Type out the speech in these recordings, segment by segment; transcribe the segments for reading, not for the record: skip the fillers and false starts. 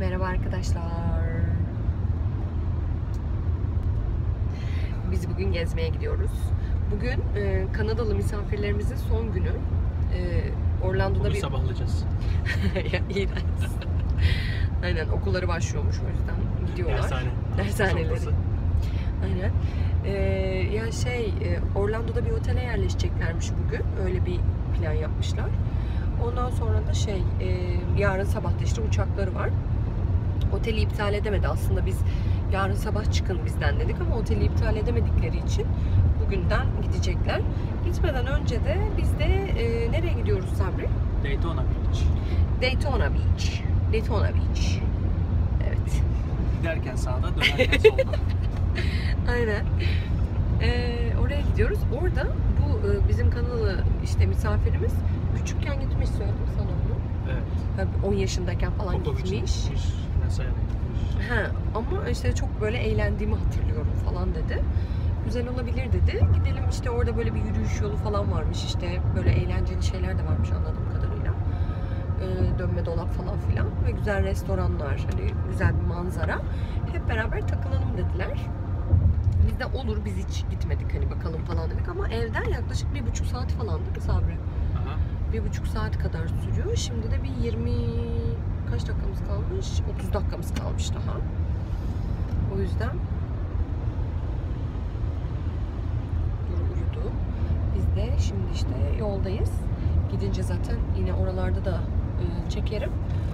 Merhaba arkadaşlar. Biz bugün gezmeye gidiyoruz. Bugün Kanadalı misafirlerimizin son günü. Orlando'da Bugün sabahlayacağız. Ya, iğrenç. Aynen, okulları başlıyormuş, o yüzden gidiyorlar. Dershaneleri. Aynen. Orlando'da bir otele yerleşeceklermiş bugün. Öyle bir plan yapmışlar. Ondan sonra da yarın sabah da işte uçakları var. Oteli iptal edemedi. Aslında biz yarın sabah çıkın bizden dedik ama oteli iptal edemedikleri için bugünden gidecekler. Gitmeden önce de biz de nereye gidiyoruz Sabri? Daytona Beach. Daytona Beach. Daytona Beach. Evet. Giderken sağda, dönerken solda. Aynen. Oraya gidiyoruz. Orada bu bizim Kanadalı işte misafirimiz küçükken gitmiş, söyledim sana onu. Evet. 10 yaşındayken falan gitmiş. Mesela gitmiş. Ama işte çok böyle eğlendiğimi hatırlıyorum falan dedi. Güzel olabilir dedi. Gidelim işte, orada böyle bir yürüyüş yolu falan varmış, işte böyle eğlenceli şeyler de varmış anladığım kadarıyla. Dönme dolap falan filan ve güzel restoranlar, hani güzel bir manzara. Hep beraber takılalım dediler. Biz de olur, biz hiç gitmedik hani, bakalım falan dedik ama evden yaklaşık 1,5 saat falan değil mi Sabri? Aha. 1,5 saat kadar sürüyor. Şimdi de bir 20 kaç dakikamız kalmış? 30 dakikamız kalmış daha. O yüzden uyudu. Biz de şimdi işte yoldayız. Gidince zaten yine oralarda da çekerim.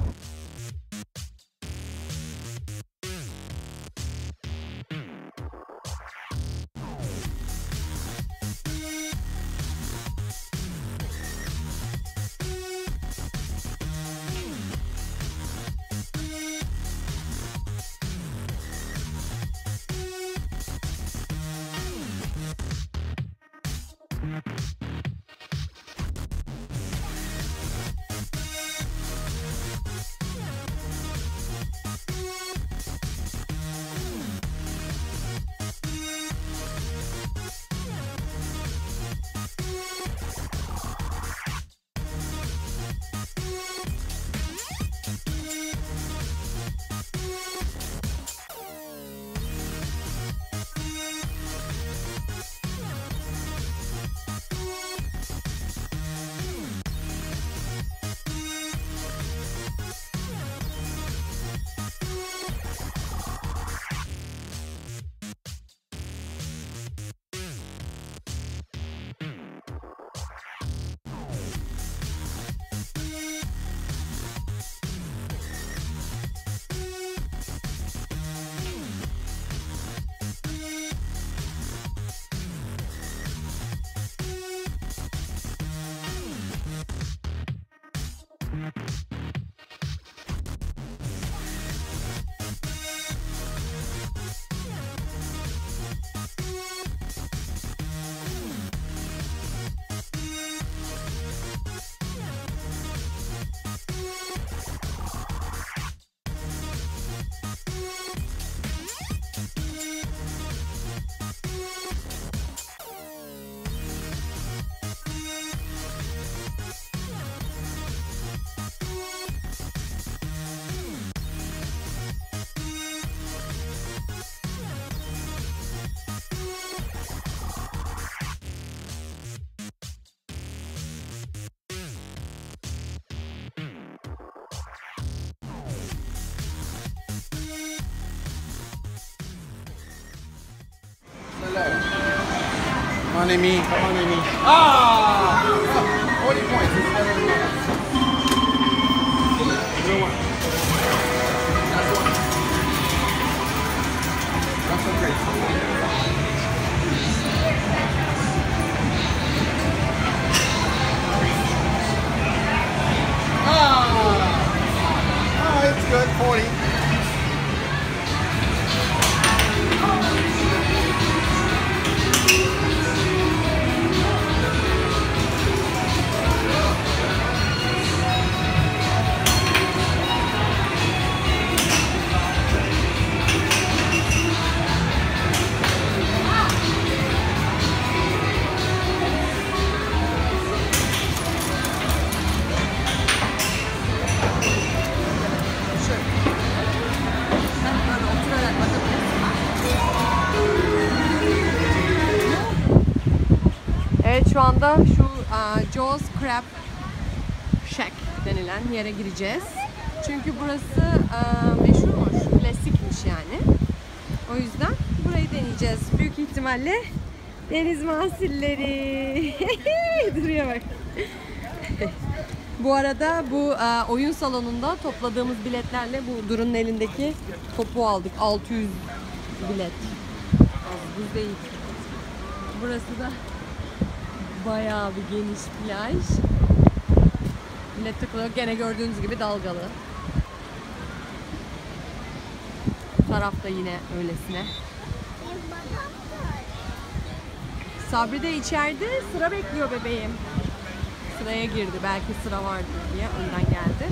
Come on, Amy. Come on, Amy. Ah! 40 points. It's better than that. Good one. That's one. That's okay. Oh, it's good. 40. şu anda şu Joe's Crab Shack denilen yere gireceğiz. Çünkü burası meşhurmuş, klasikmiş yani. O yüzden burayı deneyeceğiz. Büyük ihtimalle deniz mahsulleri. Duruyor bak. Bu arada bu oyun salonunda topladığımız biletlerle bu Duru'nun elindeki topu aldık. 600 bilet. Az buz değil. Burası da bayağı bir geniş plaj. Millet takılıyor. Gene gördüğünüz gibi dalgalı. Bu tarafta yine öylesine. Sabri de içeride sıra bekliyor bebeğim. Sıraya girdi. Belki sıra vardır diye önden geldi.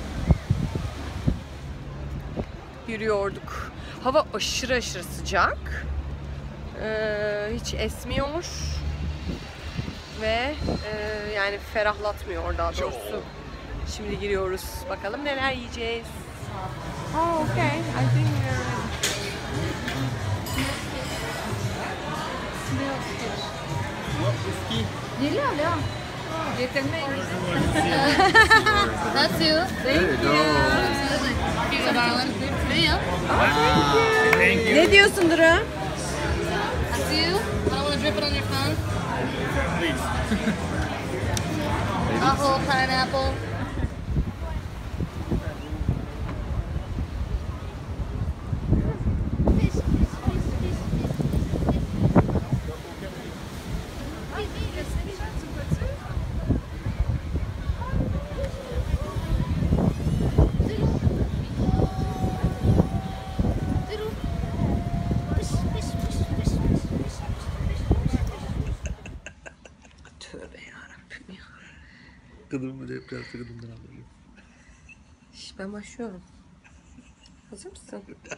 Yürüyorduk. Hava aşırı sıcak. Hiç esmiyor. Ve yani ferahlatmıyor daha doğrusu. Şimdi giriyoruz. Bakalım neler yiyeceğiz. Oh, okay. I think we're ready. Geliyor ya. Getirmeyin. That's you. Thank you. Here's a darling. For you. Thank you. Ne diyorsun Duru? That's you. I don't want to drip it on your phone. Please. Apple, pineapple. Tövbe yarabbim ya. Gıdımı da hep biraz gıdımdan alıyorum. Ben başlıyorum. Hazır mısın?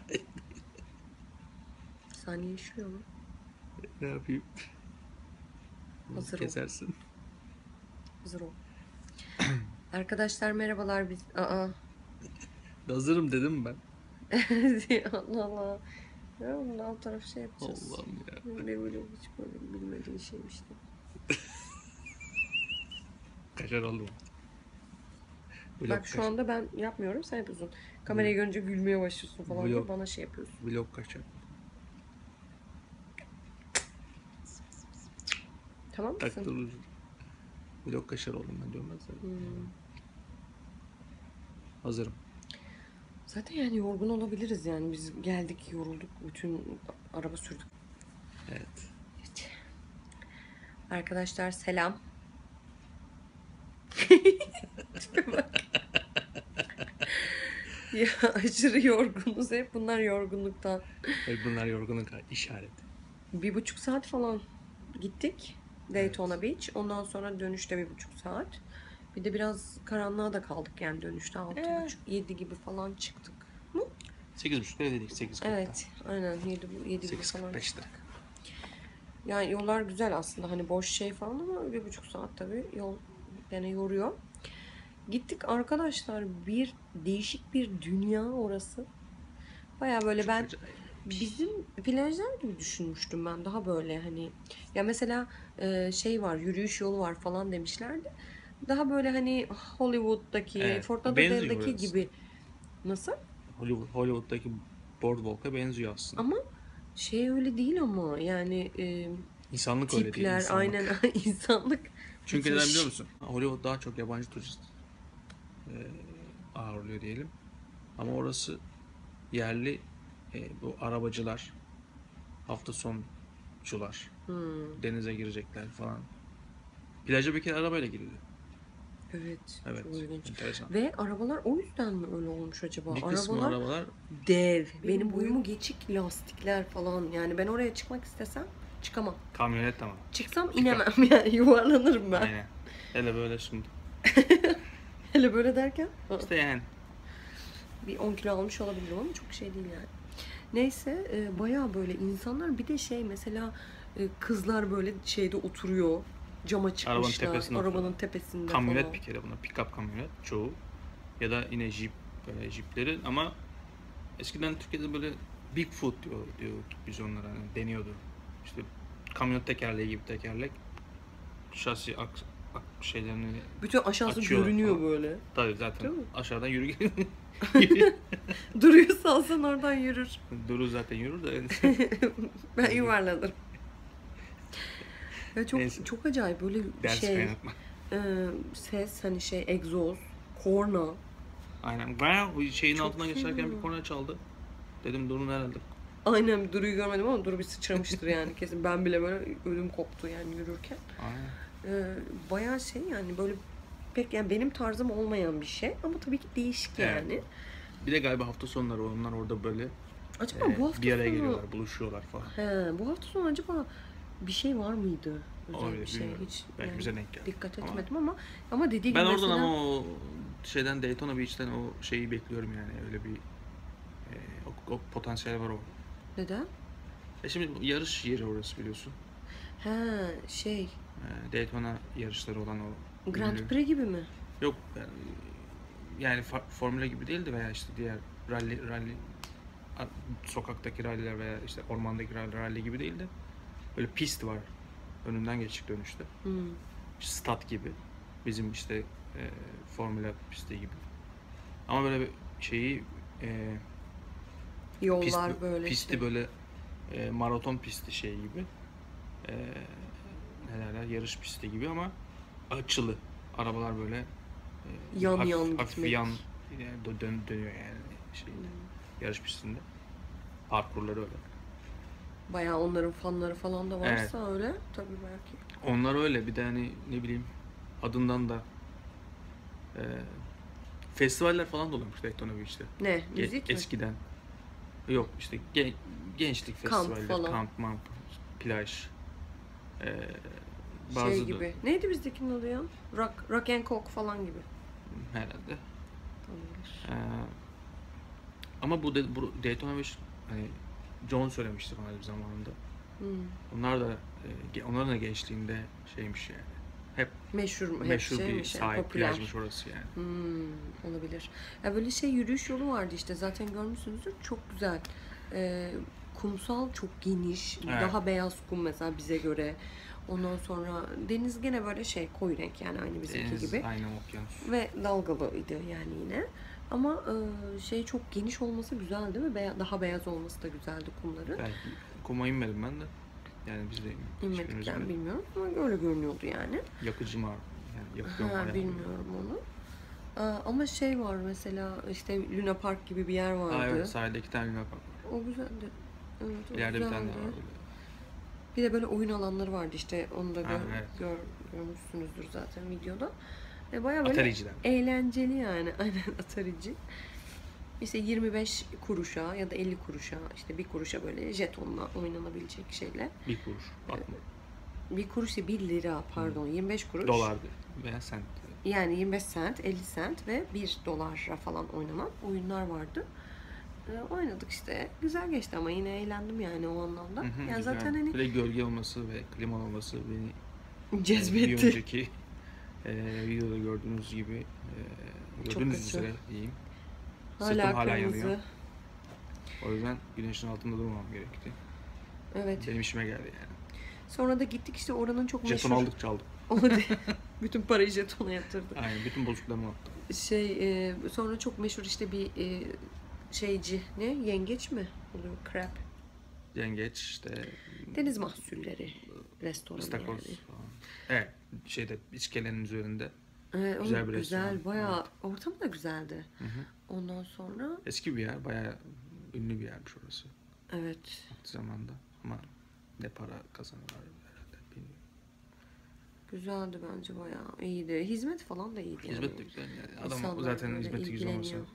Saniye işliyor mu? Ne yapayım? Hazır ol. Kesersin. Hazır ol. Arkadaşlar merhabalar biz. Hazırım dedim ben. Allah Allah. Ya bunun alt tarafı şey yapacağız. Allah'ım ya. Böyle hiç böyle bilmediğin şeymiş de. Kaşar aldım. Bak şu anda ben yapmıyorum, sen yapıyorsun. Kamerayı görünce gülmeye başlıyorsun falan diye bana şey yapıyorsun. Vlog kaşar. Tamam mısın? Taktırır. Vlog kaşar oldum ben diyorum ben sana. Hazırım. Zaten yani yorgun olabiliriz yani. Biz geldik, yorulduk, bütün araba sürdük. Evet. Arkadaşlar selam. Ya aşırı yorgunuz hep. Bunlar yorgunluktan. Bunlar yorgunluk işareti. 1,5 saat falan gittik. Daytona Beach. Ondan sonra dönüşte 1,5 saat. Bir de biraz karanlığa da kaldık yani dönüşte 6,5-7 gibi falan çıktık. 8.30'da dedik 8.40'da. Evet, aynen 7 gibi falan 8.45'te. çıktık. Yani yollar güzel aslında, hani boş şey falan ama 1,5 saat tabii yol yani yoruyor. Gittik arkadaşlar, bir değişik bir dünya orası. Baya böyle ben bizim plajlar gibi düşünmüştüm ben, daha böyle hani ya mesela şey var, yürüyüş yolu var falan demişlerdi. Daha böyle hani Hollywood'daki, Evet, Fort benziyor Lauderdale'daki orası. gibi. Nasıl? Hollywood'daki Boardwalk'a benziyor aslında. Ama şey öyle değil ama yani İnsanlık öyle değil. tipler insanlık. aynen insanlık. Çünkü neden bitmiş. biliyor musun? Hollywood daha çok yabancı turist ağırlıyor diyelim. Ama orası yerli bu arabacılar, hafta soncular, denize girecekler falan. Plaja bir kere arabayla giriliyor. Evet, Evet, çok ilginç. enteresan. Ve arabalar o yüzden mi öyle olmuş acaba? Bir kısmı arabalar dev. Benim boyumu geçik lastikler falan. Yani ben oraya çıkmak istesem çıkamam. kamyonet tamam. Çıksam inemem yani, yuvarlanırım ben. Aynen. Hele böyle şimdi. Hele böyle derken İşte yani. bir 10 kilo almış olabilirim ama çok şey değil yani. Neyse bayağı böyle insanlar, bir de şey mesela kızlar böyle şeyde oturuyor. Cama çıkmışlar. tepesinde Arabanın oturuyor. tepesinde Kamyonet falan. bir kere buna. Pick-up kamyonet çoğu. Ya da yine jeep, böyle jeepleri ama eskiden Türkiye'de böyle Bigfoot diyorduk biz onlara, hani deniyordu. İşte kamyonet tekerleği gibi tekerlek. şasi şeylerini Bütün aşağısı açıyorlar görünüyor falan. böyle. Tabii zaten Değil mi? aşağıdan yürü Duruyor salsan oradan yürür. Duru zaten yürür de. Ben yuvarlanırım. Ya çok Neyse. çok acayip böyle Ders şey kaynatma. ses hani şey egzoz, korna. Aynen. Bayağı o şeyin Çok altından geçerken fena. bir korna çaldı. Dedim Duru'nun herhalde. Aynen Duru'yu görmedim ama Duru bir sıçramıştır yani kesin. Ben bile böyle ödüm koptu yani yürürken. Aynen. Bayağı şey yani böyle pek yani benim tarzım olmayan bir şey ama tabii ki değişik Evet. yani. Bir de galiba hafta sonları onlar orada böyle Acaba bu hafta bir araya sonu geliyorlar, buluşuyorlar falan. bu hafta sonu acaba bir şey var mıydı? Özel Olabilir, bir şey bilmiyorum. hiç Belki yani bize denk geldi. dikkat Ama etmedim ama dediği gibi ben oradan mesela ama o şeyden Daytona Beach'ten o şeyi bekliyorum yani öyle bir o potansiyel var o. neden? Şimdi yarış yeri orası biliyorsun. Şey Daytona yarışları olan o. Grand ünlü- Prix gibi mi? Yok yani formüle gibi değil de veya işte diğer rally sokaktaki ralliler veya işte ormandaki rally gibi değil de böyle pist var. Önünden geçtik dönüşte. Stat gibi. Bizim işte formüle pisti gibi. Ama böyle bir şeyi Yollar böyle pisti işte. böyle maraton pisti şey gibi. Ne derler? Yarış pisti gibi ama açılı. Arabalar böyle Yan hafif, yan hafif gitmek. yan dönüyor yani şeyinde. Yarış pistinde. Parkurları öyle. Bayağı onların fanları falan da varsa öyle tabii belki. Onlar öyle. Bir de hani ne bileyim adından da festivaller falan da oluyormuş Daytona Beach'te. Ne? Müzik mi? Eskiden. Yok işte gençlik Kamp festivalleri, falan. kamp, plaj. Şey gibi. Neydi bizdekinin adı ya? Rock and Coke falan gibi. Herhalde. Olabilir. Ama bu Daytona Beach hani John söylemişti bana bir zamanında. Onlar da onların da gençliğinde şeymiş yani. Hep Meşhur meşhur bir şeymiş yani, sahil popüler. plajmış orası yani. Olabilir. Ya böyle şey yürüyüş yolu vardı işte zaten görmüşsünüzdür. Çok güzel. Kumsal çok geniş. Evet. Daha beyaz kum mesela bize göre. Ondan sonra deniz gene böyle şey koyu renk yani aynı bizimki Deniz, gibi. aynen okyanus. Ve dalgalıydı yani yine. Ama şey çok geniş olması güzeldi ve daha beyaz olması da güzeldi kumları. Belki kuma inmedim ben de. Yani biz de İnmedik hiçbirimiz yani inmedik. bilmiyorum ama öyle görünüyordu yani. Yakıcı mı var? Yani yakıyor mu? Bilmiyorum onu. Ama şey var mesela işte Luna Park gibi bir yer vardı. Evet, sahilde 2 tane Luna Park var. O güzeldi. Evet, o İleride bir tane güzeldi. daha var böyle. Bir de böyle oyun alanları vardı işte onu da Evet. görmüşsünüzdür zaten videoda. Bayağı böyle Atarici'den. eğlenceli yani. Aynen Atarici. İşte 25 kuruşa ya da 50 kuruşa işte 1 kuruşa böyle jetonla oynanabilecek şeyler. 1 kuruş. Bakma. 1 kuruş değil 1 lira pardon 25 kuruş. Dolardı veya sent. Yani 25 sent, 50 sent ve 1 dolara falan oynanan oyunlar vardı. Oynadık işte. Güzel geçti ama yine eğlendim yani o anlamda. Hı hı, Yani güzel. zaten hani Bir de gölge olması ve klima olması beni bir cezbetti. önceki videoda gördüğünüz gibi Çok gördüğünüz kötü. üzere diyeyim. Hala Sırtım hala kırmızı. yanıyor. O yüzden güneşin altında durmam gerekti. Evet. Benim işime geldi yani. Sonra da gittik işte oranın çok Jeton meşhur. aldık çaldık. O da- bütün parayı jetona yatırdı. Aynen bütün bozuklarımı attım. Sonra çok meşhur işte bir şeyci ne? Yengeç mi oluyor? Crab. Yengeç işte Deniz mahsulleri restoranı ıstakoz yani. falan. Evet şeyde iskelenin üzerinde. Evet, Güzel bir güzel, restoran. bayağı ortam da güzeldi. Hı hı. Ondan sonra Eski bir yer bayağı ünlü bir yermiş orası. evet. Vakti zamanda ama ne para kazanıyorlar herhalde bilmiyorum. Güzeldi bence bayağı iyiydi. Hizmet falan da iyiydi. Hizmet de yani. güzel yani. Adam İnsanlar zaten böyle hizmeti güzel olması. ilgileniyor.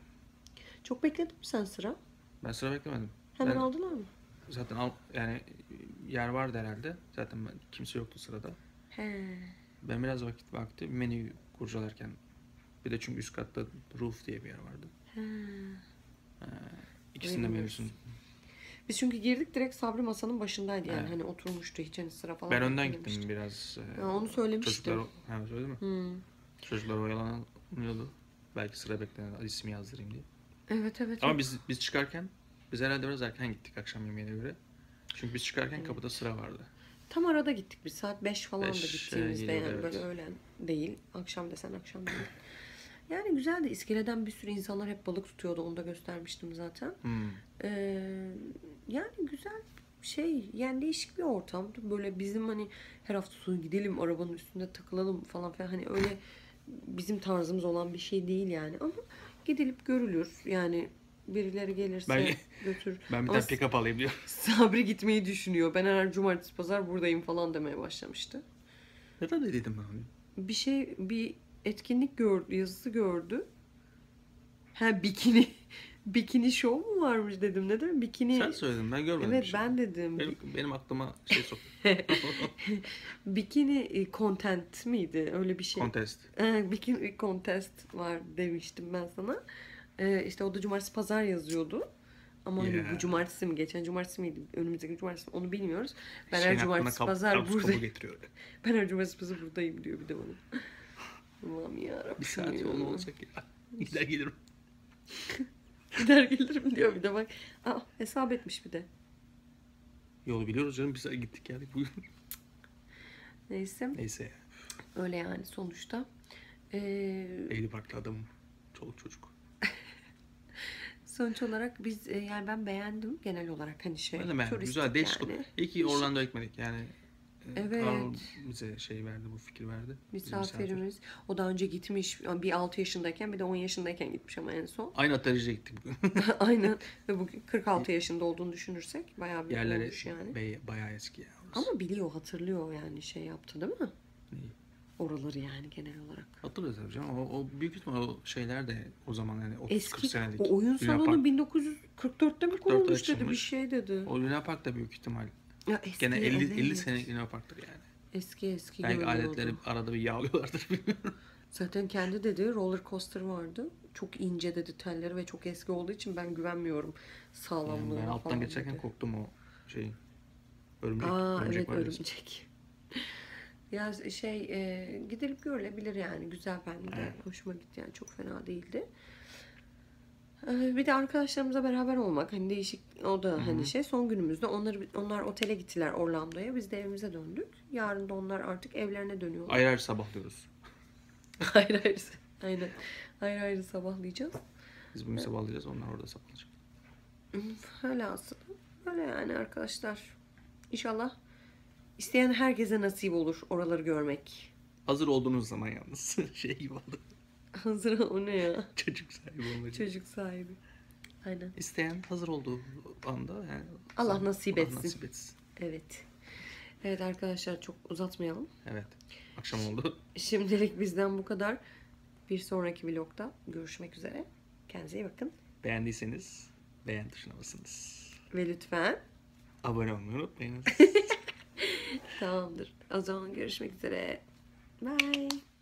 Çok bekledin mi sen sıra? Ben sıra beklemedim. Hemen Ben aldılar mı? zaten yani yer vardı herhalde. Zaten kimse yoktu sırada. He. Ben biraz vakti menüyü kurcalarken bir de çünkü üst katta Roof diye bir yer vardı. He. İkisinin de Bilmiyoruz. menüsünü. Biz çünkü girdik direkt Sabri masanın başındaydı yani Evet. hani oturmuştu hiç hani sıra falan. Ben önden beklememişti. gittim biraz. Ha, onu söylemiştim. Çocuklar, söyledin mi? Hmm. Çocuklar oyalanıyordu. Belki sıra beklenen ismi yazdırayım diye. Evet evet. Ama biz çıkarken biz herhalde biraz erken gittik akşam yemeğine göre. Çünkü biz çıkarken kapıda sıra vardı. Tam arada gittik biz. Saat 5 falan da 5, gittiğimizde geliyordu, yani evet. böyle öğlen değil. Akşam desen akşam değil. Yani güzeldi. İskeleden bir sürü insanlar hep balık tutuyordu. Onu da göstermiştim zaten. Yani güzel şey, yani değişik bir ortamdı. Böyle bizim hani her hafta sonu gidelim arabanın üstünde takılalım falan filan, hani öyle bizim tarzımız olan bir şey değil yani, ama gidilip görülür yani, birileri gelirse Ben- götür. Ben bir Ama tane pick-up alayım diyor. Sabri gitmeyi düşünüyor. Ben her cumartesi pazar buradayım falan demeye başlamıştı. Neden de dedim ben onu? Bir etkinlik gördü, yazısı gördü. Ha, bikini show mu varmış dedim. Ne demek bikini? Sen söyledin, ben görmedim. Evet, bir şey. ben dedim. Benim aklıma şey soktu. Bikini content miydi? Öyle bir şey. Contest. Bikini contest var demiştim ben sana. İşte o da cumartesi pazar yazıyordu. Ama hani bu Yeah. cumartesi mi, geçen cumartesi miydi, önümüzdeki cumartesi mi onu bilmiyoruz. Ben her Şeyin cumartesi aklına pazar karpuz kabuğu buradayım. getiriyor. Ben her cumartesi pazar buradayım diyor bir de bana. Allah'ım yarabbim. Bir saat ya. yolu olacak ya. Gider gelirim. Gider gelirim diyor bir de bak. Aa, hesap etmiş bir de. Yolu biliyoruz canım. Bir saat gittik geldik bugün. Neyse. Neyse. Öyle yani sonuçta. Lady Park'ta adamım. Çoluk çocuk. Sonuç olarak biz yani ben beğendim genel olarak, hani şey. Ben de beğendim. turistik Güzel, değişik. yani. İyi ki Orlando'ya gitmedik yani. Evet. Karl bize şey verdi, bu fikir verdi. Bizim Misafirimiz. O daha önce gitmiş. Bir 6 yaşındayken bir de 10 yaşındayken gitmiş ama en son. Aynı atölyeye gittik bugün. Aynen. Ve bugün 46 yaşında olduğunu düşünürsek bayağı bir Yerleri olmuş yani. bayağı eski ya. Orası. Ama biliyor, hatırlıyor yani, şey yaptı değil mi? Neyi? Oraları yani genel olarak. Hatırlıyoruz tabii canım. O büyük ihtimal o şeyler de o zaman yani 30-40 Eski senelik. o oyun Luna salonu Park. 1944'te mi 44'te kurulmuş dedi, bir açılmış. şey dedi. O Luna Park da büyük ihtimal. Ya eski, Gene 50 evet. senelik Luna Park'tır yani. Eski Belki görünüyordu. aletleri arada bir yağlıyorlardır bilmiyorum. Zaten kendi dedi roller coaster vardı. Çok ince dedi telleri ve çok eski olduğu için ben güvenmiyorum sağlamlığına Ben falan alttan geçerken dedi. korktum o şeyin. Örümcek, Aa örümcek evet, var ya. örümcek. Ya şey gidilip görülebilir yani, güzel, ben de Evet. hoşuma gitti yani, çok fena değildi. Bir de arkadaşlarımızla beraber olmak hani değişik, o da hani şey, son günümüzde onlar otele gittiler Orlando'ya, biz de evimize döndük. Yarın da onlar artık evlerine dönüyorlar. Ayrı ayrı sabahlıyoruz. Hayır aynen, ayrı sabahlayacağız. Biz bugün sabahlayacağız, onlar orada sabahlayacak. Öyle aslında. Öyle yani arkadaşlar. İnşallah isteyen herkese nasip olur oraları görmek. Hazır olduğunuz zaman yalnız şey gibi oldu. Hazır o ne ya? Çocuk sahibi olmak. Çocuk sahibi. Aynen. İsteyen hazır olduğu anda yani Allah nasip etsin. nasip etsin. Evet. Evet arkadaşlar, çok uzatmayalım. Evet. Akşam oldu. Şimdilik bizden bu kadar. Bir sonraki vlogda görüşmek üzere. Kendinize iyi bakın. Beğendiyseniz beğen tuşuna basınız. Ve lütfen Abone olmayı unutmayınız. tamamdır. O zaman görüşmek üzere. Bye.